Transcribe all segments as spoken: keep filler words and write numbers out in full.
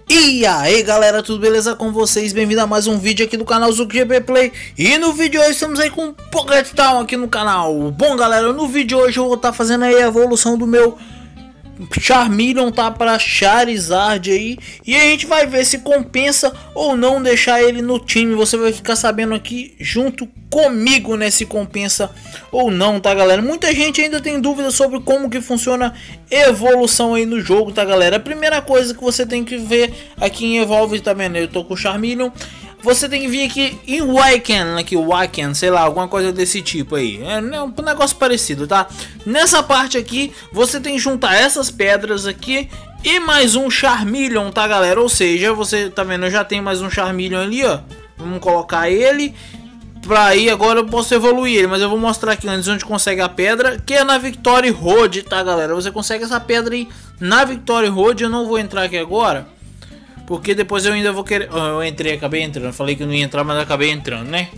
E aí galera, tudo beleza com vocês? Bem-vindo a mais um vídeo aqui do canal ZukiGP Play. E no vídeo de hoje estamos aí com um Pocket Town aqui no canal. Bom galera, no vídeo de hoje eu vou estar fazendo aí a evolução do meu Charmeleon, tá, para Charizard aí. E a gente vai ver se compensa ou não deixar ele no time. Você vai ficar sabendo aqui junto comigo, né, se compensa ou não, tá galera. Muita gente ainda tem dúvidas sobre como que funciona evolução aí no jogo, tá galera. A primeira coisa que você tem que ver aqui em Evolve, tá vendo, eu tô com o Charmeleon. Você tem que vir aqui em Waken, aqui o Waken, sei lá, alguma coisa desse tipo aí. É um negócio parecido, tá? Nessa parte aqui, você tem que juntar essas pedras aqui e mais um Charmeleon, tá, galera? Ou seja, você tá vendo, eu já tenho mais um Charmeleon ali, ó. Vamos colocar ele. Pra aí, agora eu posso evoluir ele, mas eu vou mostrar aqui antes onde consegue a pedra, que é na Victory Road, tá, galera? Você consegue essa pedra aí na Victory Road, eu não vou entrar aqui agora. Porque depois eu ainda vou querer... Oh, eu entrei, acabei entrando. Falei que eu não ia entrar, mas acabei entrando, né?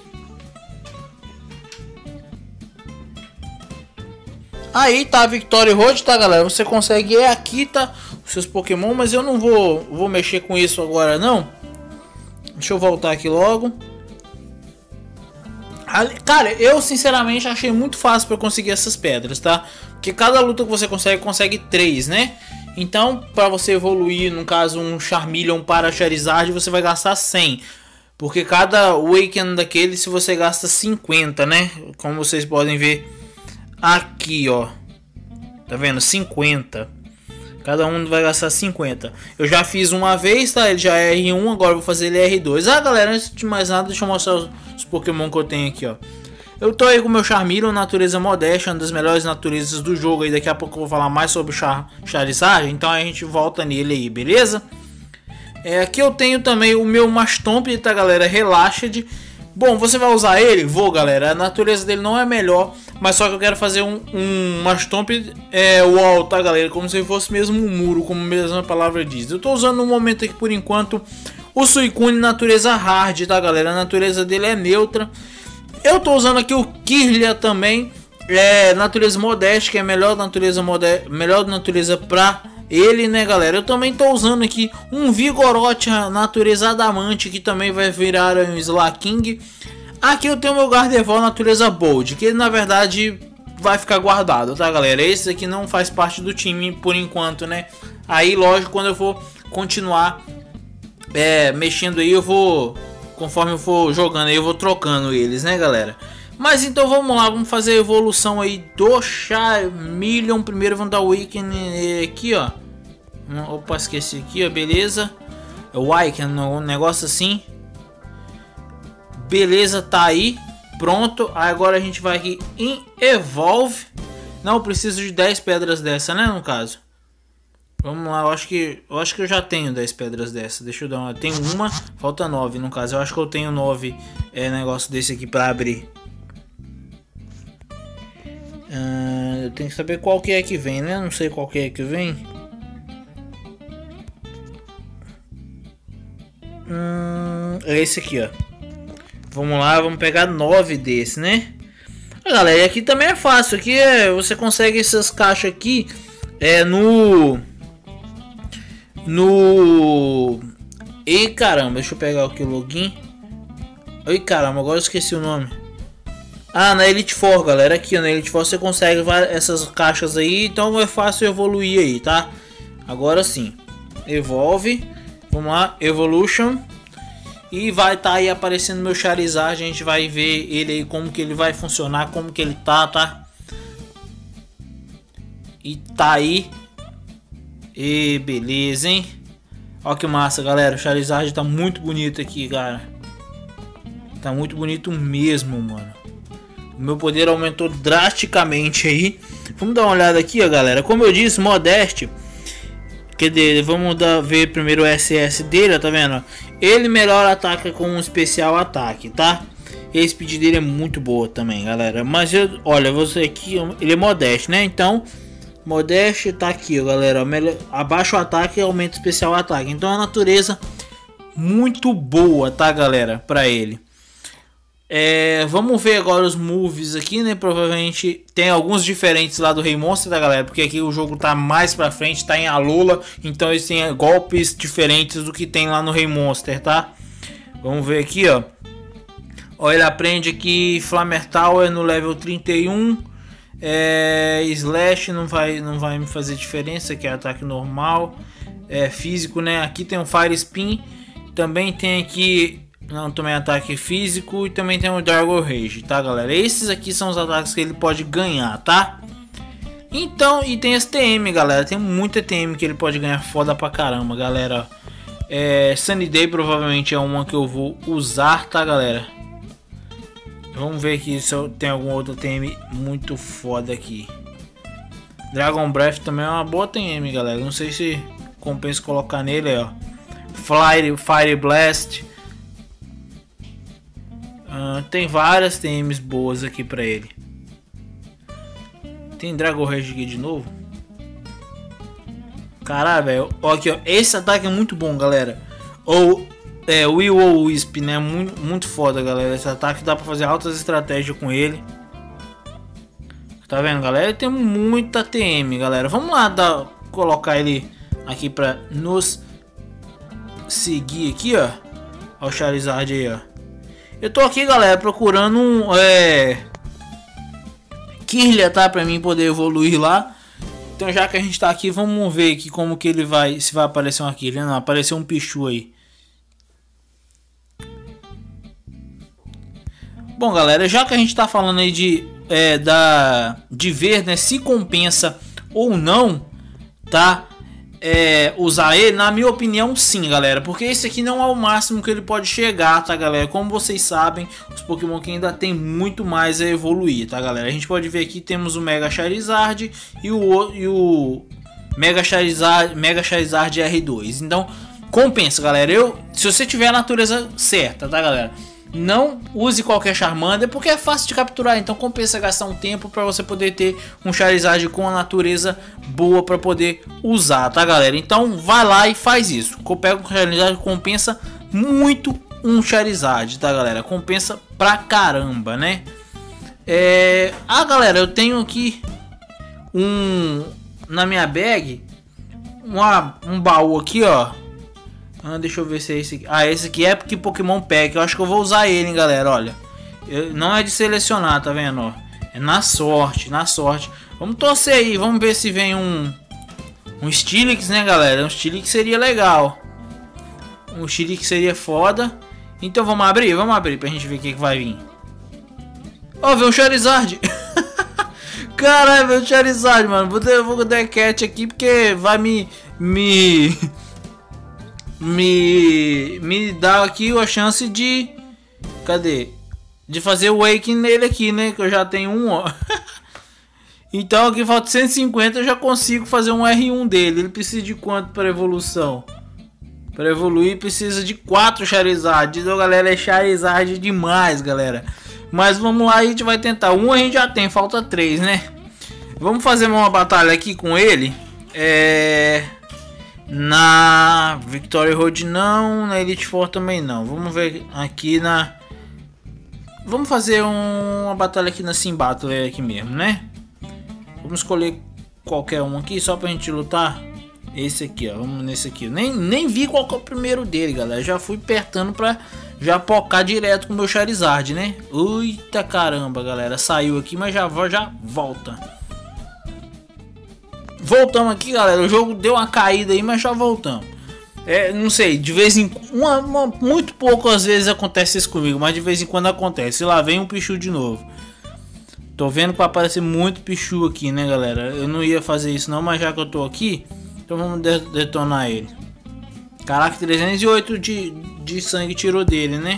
Aí tá a Victory Road, tá, galera? Você consegue é aqui, tá? Os seus Pokémon, mas eu não vou, vou mexer com isso agora, não. Deixa eu voltar aqui logo. Cara, eu sinceramente achei muito fácil para conseguir essas pedras, tá? Porque cada luta que você consegue, consegue três, né? Então, para você evoluir, no caso, um Charmeleon para Charizard, você vai gastar cem. Porque cada Awaken daquele, se você gasta cinquenta, né? Como vocês podem ver aqui, ó. Tá vendo? cinquenta. Cada um vai gastar cinquenta. Eu já fiz uma vez, tá? Ele já é R um, agora eu vou fazer ele R dois. Ah, galera, antes de mais nada, deixa eu mostrar os, os Pokémon que eu tenho aqui, ó. Eu tô aí com o meu Charmeleon, natureza modesta, uma das melhores naturezas do jogo. Aí daqui a pouco eu vou falar mais sobre o Char Charizard, então a gente volta nele aí, beleza? É, aqui eu tenho também o meu Mastomp, tá, galera? Relaxed. Bom, você vai usar ele? Vou, galera. A natureza dele não é melhor, mas só que eu quero fazer um, um Mastomp é, wall, tá, galera? Como se fosse mesmo um muro, como mesmo a palavra diz. Eu tô usando no momento aqui, por enquanto, o Suicune natureza hard, tá, galera? A natureza dele é neutra. Eu tô usando aqui o Kirlia também, é natureza modesta, que é melhor natureza modesta, melhor natureza pra ele, né, galera? Eu também tô usando aqui um Vigoroth natureza adamante, que também vai virar um Slaking. Aqui eu tenho o meu Gardevoir natureza Bold, que na verdade vai ficar guardado, tá, galera? Esse aqui não faz parte do time por enquanto, né? Aí, lógico, quando eu for continuar é, mexendo aí, eu vou... Conforme eu for jogando aí, eu vou trocando eles, né, galera? Mas então vamos lá, vamos fazer a evolução aí do Charmeleon. Primeiro vamos dar o Waken aqui, ó. Opa, esqueci aqui, ó, beleza. É o Waken, um negócio assim. Beleza, tá aí. Pronto, agora a gente vai aqui em Evolve. Não, eu preciso de dez pedras dessa, né, no caso. Vamos lá, eu acho que eu acho que eu já tenho dez pedras dessa. Deixa eu dar uma. Tem uma, falta nove no caso. Eu acho que eu tenho nove é, negócio desse aqui para abrir. Ah, eu tenho que saber qual que é que vem, né? Não sei qual que é que vem. Hum, é esse aqui, ó. Vamos lá, vamos pegar nove desse, né? Ah, galera, e aqui também é fácil. Aqui é, você consegue essas caixas aqui é no No... Ei, caramba, deixa eu pegar aqui o login. Ei, caramba, agora eu esqueci o nome. Ah, na Elite Four, galera. Aqui na Elite Four você consegue essas caixas aí. Então é fácil evoluir aí, tá? Agora sim. Evolve. Vamos lá, Evolution. E vai estar tá aí aparecendo meu Charizard. A gente vai ver ele aí, como que ele vai funcionar, como que ele tá, tá? E tá aí. E beleza, hein? Olha que massa, galera. O Charizard tá muito bonito aqui, cara. Tá muito bonito mesmo, mano. O meu poder aumentou drasticamente aí. Vamos dar uma olhada aqui, ó, galera. Como eu disse, Modeste. Quer dizer, vamos dar, ver primeiro o S S dele, ó, tá vendo? Ele melhor ataca com um especial ataque, tá? E a speed dele é muito boa também, galera. Mas eu, olha, você aqui, ele é Modeste, né? Então... Modeste tá aqui, ó, galera. Abaixa o ataque e aumenta o especial ataque. Então a natureza muito boa, tá, galera? Pra ele. É, vamos ver agora os moves aqui, né? Provavelmente tem alguns diferentes lá do Rei Monster, tá, galera? Porque aqui o jogo tá mais pra frente, tá em Alola. Então eles têm golpes diferentes do que tem lá no Rei Monster, tá? Vamos ver aqui, ó. Ó, ele aprende aqui Flamer Tower no level trinta e um. É, Slash não vai, não vai me fazer diferença, que é ataque normal. É físico, né? Aqui tem um Fire Spin. Também tem aqui... Não, também ataque físico. E também tem o Dragon Rage, tá, galera? Esses aqui são os ataques que ele pode ganhar, tá? Então, e tem esse T M, galera. Tem muita T M que ele pode ganhar foda pra caramba, galera. É, Sunny Day provavelmente é uma que eu vou usar, tá, galera? Vamos ver aqui se eu tenho algum outro T M muito foda aqui. Dragon Breath também é uma boa T M, galera. Não sei se compensa colocar nele, ó. Fire, Fire Blast. Uh, tem várias T Ms boas aqui pra ele. Tem Dragon Rage aqui de novo. Caralho, velho. Ó, aqui, ó. Esse ataque é muito bom, galera. Ou é, Will ou Wisp, né? Muito, muito foda, galera. Esse ataque dá pra fazer altas estratégias com ele. Tá vendo, galera? Ele tem muita T M, galera. Vamos lá dar, colocar ele aqui pra nos seguir aqui, ó. Ó o Charizard aí, ó. Eu tô aqui, galera, procurando um é, Kirlia, tá? Pra mim poder evoluir lá. Então já que a gente tá aqui, vamos ver aqui como que ele vai... Se vai aparecer uma Kirlia. Não, apareceu um Pichu aí. Bom, galera, já que a gente tá falando aí de... É, da, de ver, né, se compensa ou não, tá? É, usar ele, na minha opinião, sim, galera, porque esse aqui não é o máximo que ele pode chegar, tá, galera? Como vocês sabem, os Pokémon que ainda tem muito mais a evoluir, tá, galera? A gente pode ver aqui, temos o Mega Charizard e o, e o Mega Charizard, Mega Charizard R dois. Então, compensa, galera. Eu, se você tiver a natureza certa, tá, galera? Não use qualquer Charmander, porque é fácil de capturar, então compensa gastar um tempo para você poder ter um Charizard com a natureza boa para poder usar, tá, galera? Então vai lá e faz isso. Pega um Charizard, compensa muito um Charizard, tá, galera? Compensa pra caramba, né? É... Ah, galera, eu tenho aqui um... Na minha bag, uma... um baú aqui, ó. Ah, deixa eu ver se é esse aqui. Ah, esse aqui é porque Pokémon Pack. Eu acho que eu vou usar ele, hein, galera. Olha, eu, não é de selecionar, tá vendo? Ó, é na sorte, na sorte. Vamos torcer aí, vamos ver se vem um um Steelix, né, galera? Um Steelix seria legal. Um Steelix seria foda. Então vamos abrir, vamos abrir pra gente ver o que, que vai vir. Ó, oh, veio um Charizard. Caralho, veio um Charizard, mano. Vou dar, vou dar cat aqui porque vai me me Me, me dá aqui a chance de... Cadê? De fazer o Wake nele aqui, né? Que eu já tenho um, ó. Então aqui falta cento e cinquenta, eu já consigo fazer um R um dele. Ele precisa de quanto para evolução? Para evoluir precisa de quatro Charizard. Então, galera, é Charizard demais, galera. Mas vamos lá, a gente vai tentar. Um a gente já tem, falta três, né? Vamos fazer uma batalha aqui com ele. É... Na Victory Road não, na Elite Four também não. Vamos ver aqui na... Vamos fazer um, uma batalha aqui na Sim Battle aqui mesmo, né? Vamos escolher qualquer um aqui só pra gente lutar. Esse aqui, ó. Vamos nesse aqui. Nem, nem vi qual que é o primeiro dele, galera. Já fui apertando pra já pocar direto com o meu Charizard, né? Eita caramba, galera. Saiu aqui, mas já, já volta. Voltamos aqui, galera. O jogo deu uma caída aí, mas já voltamos. É, não sei, de vez em quando, muito pouco às vezes acontece isso comigo, mas de vez em quando acontece. E lá vem um Pichu de novo. Tô vendo que vai aparecer muito Pichu aqui, né, galera? Eu não ia fazer isso não, mas já que eu tô aqui, então vamos de detonar ele. Caraca, trezentos e oito de, de sangue tirou dele, né?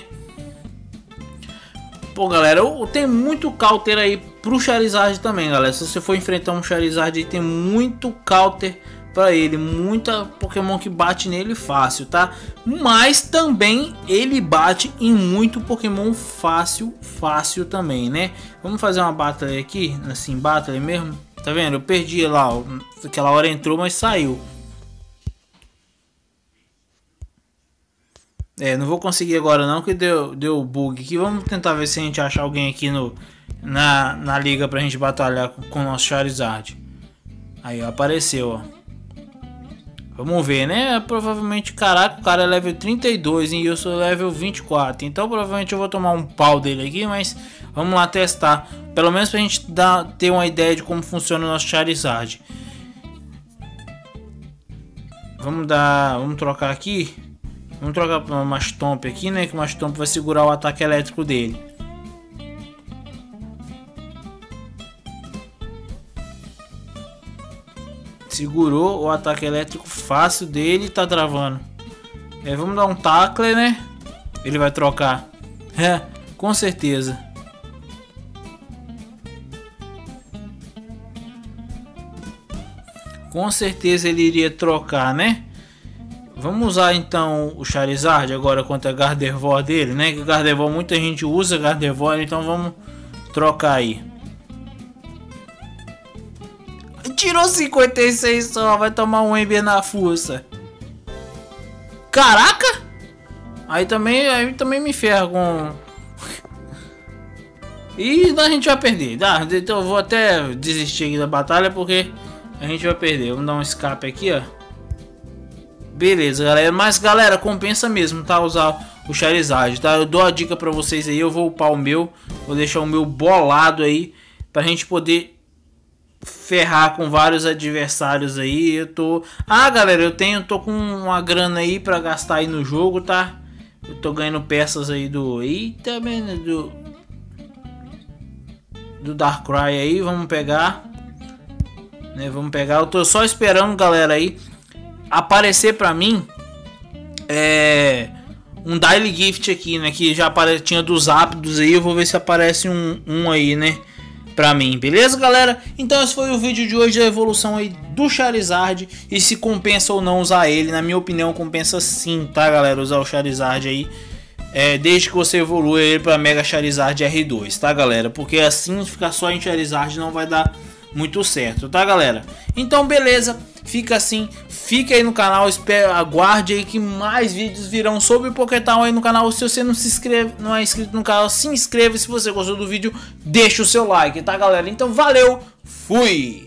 Pô, galera, tem muito counter aí pro Charizard também, galera. Se você for enfrentar um Charizard aí, tem muito counter pra ele. Muita Pokémon que bate nele fácil, tá? Mas também ele bate em muito Pokémon fácil, fácil também, né? Vamos fazer uma batalha aqui, assim, batalha mesmo. Tá vendo? Eu perdi lá, ó. Aquela hora entrou, mas saiu. É, não vou conseguir agora não, que deu, deu bug aqui. Vamos tentar ver se a gente acha alguém aqui no, na, na liga pra gente batalhar com, com o nosso Charizard. Aí, ó, apareceu, ó. Vamos ver, né? Provavelmente, caraca, o cara é level trinta e dois e eu sou level vinte e quatro. Então provavelmente eu vou tomar um pau dele aqui, mas vamos lá testar. Pelo menos pra gente dar, ter uma ideia de como funciona o nosso Charizard. Vamos dar, vamos trocar aqui. Vamos trocar para uma Mastomp aqui, né? Que o Mastomp vai segurar o ataque elétrico dele. Segurou o ataque elétrico fácil dele, tá travando. É, vamos dar um tackle, né? Ele vai trocar. É, com certeza. Com certeza ele iria trocar, né? Vamos usar então o Charizard agora contra a Gardevoir dele, né? Que Gardevoir muita gente usa Gardevoir, então vamos trocar aí. Tirou cinquenta e seis só, vai tomar um Ember na força. Caraca! Aí também, aí também me ferra com... E a gente vai perder. Ah, então eu vou até desistir aqui da batalha porque a gente vai perder. Vamos dar um escape aqui, ó. Beleza, galera. Mas, galera, compensa mesmo, tá? Usar o Charizard, tá? Eu dou a dica pra vocês aí. Eu vou upar o meu. Vou deixar o meu bolado aí pra gente poder ferrar com vários adversários aí. Eu tô... Ah, galera, eu tenho... Tô com uma grana aí pra gastar aí no jogo, tá? Eu tô ganhando peças aí do... Eita, mano, do... Do Darkrai aí. Vamos pegar. Né? Vamos pegar. Eu tô só esperando, galera, aí aparecer pra mim é... um Daily Gift aqui, né? Que já apare... tinha dos ápidos aí. Eu vou ver se aparece um, um aí, né? Pra mim, beleza, galera? Então esse foi o vídeo de hoje, a evolução aí do Charizard. E se compensa ou não usar ele. Na minha opinião, compensa sim, tá, galera? Usar o Charizard aí. É, desde que você evolua ele para Mega Charizard R dois, tá, galera? Porque assim, ficar só em Charizard não vai dar muito certo, tá, galera? Então, beleza. Fica assim, fica aí no canal, espero, aguarde aí que mais vídeos virão sobre o Pokétown aí no canal. Se você não se inscreve, não é inscrito no canal, se inscreva. Se você gostou do vídeo, deixa o seu like, tá, galera? Então, valeu, fui!